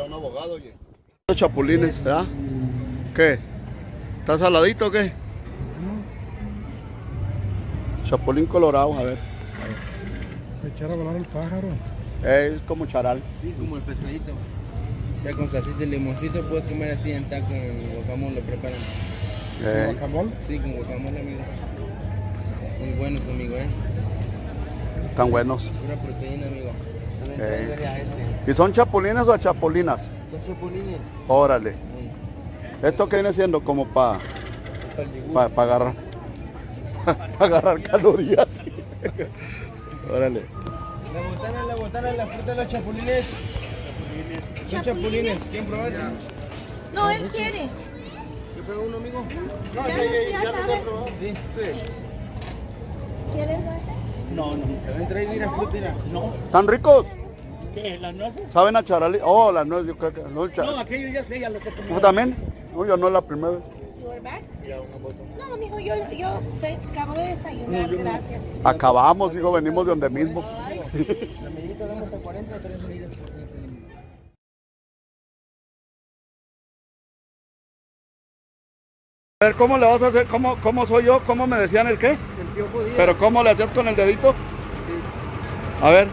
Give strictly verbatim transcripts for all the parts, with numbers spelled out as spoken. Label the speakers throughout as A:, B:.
A: un abogado, oye. Los chapulines, ¿verdad? ¿Qué? ¿Está saladito o qué? Chapulín colorado, a ver.
B: Echar a volar el pájaro.
A: Es como charal.
C: Sí, como el pescadito. Ya con salsita y limoncito puedes comer así en taco, en guacamole lo preparan.
A: Eh.
B: ¿Guacamole?
C: Sí, con guacamole, amigo. Muy buenos, amigo, ¿eh?
A: Están buenos.
C: Pura proteína, amigo. También
A: Eh.
C: trae a este.
A: ¿Y son chapulines o chapulinas?
C: Son chapulines.
A: Órale.
C: Mm.
A: ¿Esto qué viene siendo? Como para
C: Para el yogur.
A: pa, pa agarrar. Para agarrar calorías. Órale.
C: La botana, la botana, la fruta de los chapulines. Son chapulines. ¿Quieren probar?
D: No, él quiere.
C: ¿Yo pruebo uno, amigo?
A: No,
D: Ya,
A: ya, ya,
D: ya
A: ya los he
D: sabe.
A: probado.
C: Sí.
A: Sí.
D: ¿Quieres nueces?
C: No, no. También trae, mira, fruta, mira. No.
A: ¿Están ricos?
E: ¿Qué? ¿Las nueces?
A: ¿Saben a charal? Oh, las nueces, yo creo que no. Cha...
E: No, aquello ya sé, ya lo sé
A: ¿Tú
E: comer.
A: también? No, yo no es la primera vez.
D: You are back? No, mijo, yo, yo te- acabo de desayunar, gracias.
A: Acabamos, hijo, venimos de donde mismo.
C: La medida damos a cuarenta, tres medidas por quince.
A: A ver, ¿cómo le vas a hacer? ¿Cómo, cómo soy yo? ¿Cómo me decían el qué?
C: El Piojo Díaz.
A: ¿Pero cómo le hacías con el dedito? A ver.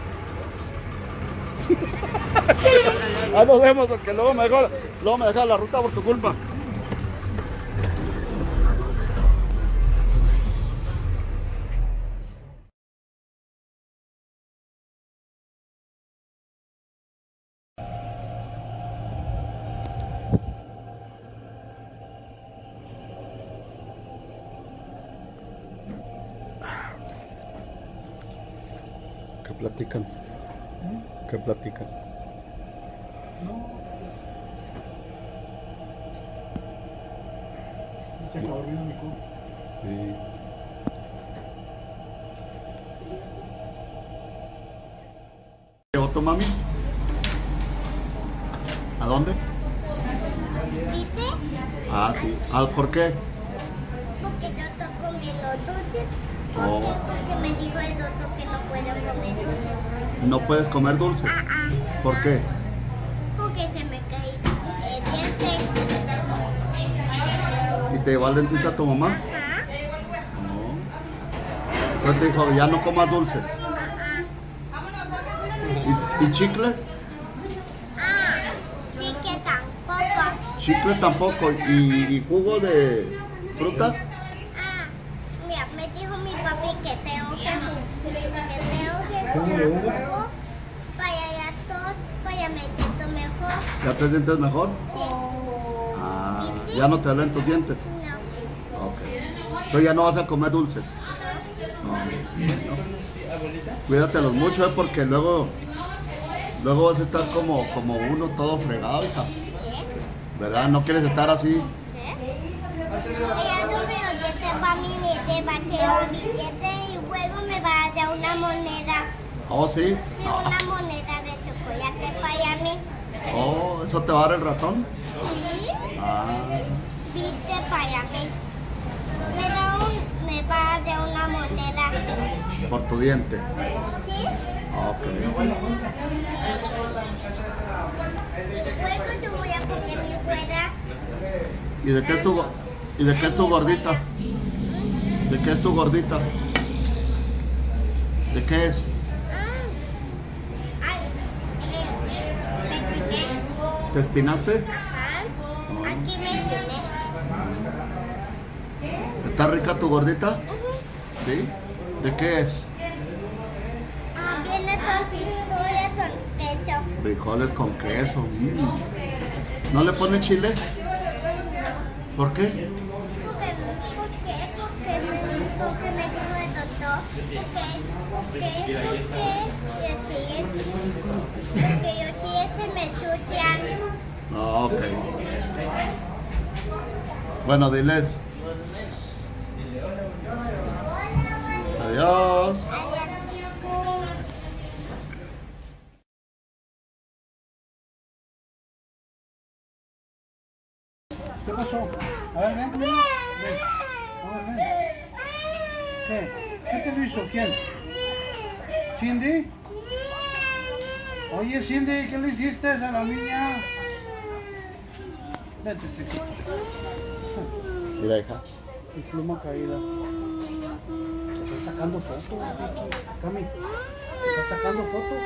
A: Ahí nos vemos porque luego me deja, luego me deja la ruta por tu culpa. ¿Qué platican? ¿Qué platican?
B: Se acabó el vino, mi culo.
A: Sí. ¿Llevó tu mami? ¿A dónde?
F: ¿Viste?
A: Ah, sí. Ah, ¿por qué?
F: Porque yo estoy comiendo dulces. ¿Por
A: Oh.
F: qué? Porque me dijo el doctor que no puedo comer dulces.
A: ¿No puedes comer dulces?
F: Ah, ah.
A: ¿Por qué?
F: Porque se me cae el diente.
A: ¿Y te llevó al dentista tu mamá?
F: Ajá.
A: No. Entonces te dijo, ya no comas dulces. ¿Y, y chicles?
F: Ah, sí que tampoco.
A: Chicles tampoco. ¿Y, y jugo de fruta?
F: Ah, mira, me dijo mi papi que tengo que que tengo que
B: ¿Jugo de uva?
F: jugo para ya todo, para me siento mejor.
A: ¿Ya te sientes mejor?
F: Sí.
A: Ah, ya no te duelen tus dientes.
F: No.
A: Ok. Entonces ya no vas a comer dulces. No. No. Cuídatelos mucho, ¿eh? Porque luego, luego vas a estar como, como uno todo fregado, hija. ¿Verdad? No quieres estar así.
F: Ella no me diente para mí, me va a quedar un billete y luego me va a dar una moneda.
A: Oh, sí.
F: Sí, una moneda de chocolate para mí.
A: Oh, ¿eso te va a dar el ratón?
F: Sí,
A: Ah,
F: viste para mí. Me, da un, me va a dar una moneda.
A: por tu diente.
F: Sí,
A: Ah, ok.
F: y luego yo voy a comer mi fuera.
A: ¿Y de qué es tu, go- y de qué es tu gordita? ¿De qué es tu gordita? ¿De qué es?
F: Ah, ay, eh, me quité.
A: ¿Te espinaste?
F: Ajá, aquí me tiene.
A: ¿Está rica tu gordita? ¿Sí? ¿De qué es?
F: Ah, viene tortilla con queso.
A: Frijoles con queso. Mm. ¿No le pone chile? ¿Por qué?
F: Porque, ¿por qué? Porque me, porque me dijo el doctor. ¿Por qué? ¿Por qué? ¿Por qué? Y así. Porque yo sí se me ensucian.
A: Ah, ok. Bueno, diles. Adiós.
B: ¿Qué pasó? A ver, ven, ven. ven. A ver, ven. ¿Qué? ¿Qué te lo hizo? ¿Quién? ¿Cindy? Oye, Cindy, ¿qué le hiciste a la niña? Vente, chiquito.
A: Mira, hija.
B: Y pluma caída. Te estoy sacando foto, Vicky. Cami, ¿te estás sacando foto?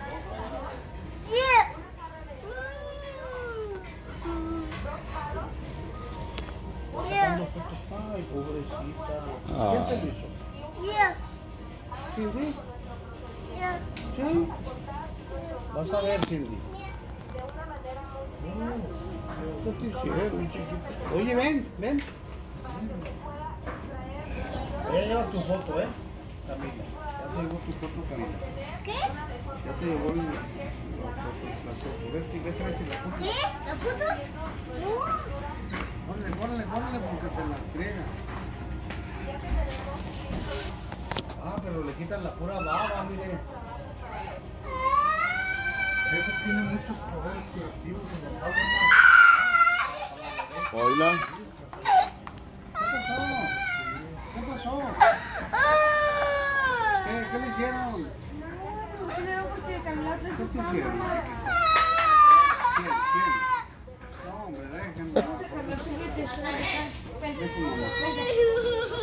B: Sacando fotos. Ay, pobrecita.
A: Ah.
B: ¿Quién te lo hizo? ¿Cindy? ¿Sí? Vas a ver, Cindy. ¿Qué te hicieron, chiquito? Oye, ven, ven. Ya lleva tu foto, ¿eh? Camila. Ya te llevó tu foto, Camila.
F: ¿Qué?
B: Ya te llevó el, la foto. La foto. Ve, ¿qué traes en la foto?
F: ¿Qué? ¿La foto? No.
B: Ponle, ponle, ponle porque te la friega. Ah, pero le quitan la pura baba, mire. Eso tiene muchos poderes curativos en la baba.
A: Oíla.
B: ¿Qué pasó? ¿Qué pasó? ¿Qué, qué le hicieron? ¿Qué te hicieron? ¿Quién? ¿Quién? No, hombre, déjenme. Déjenme.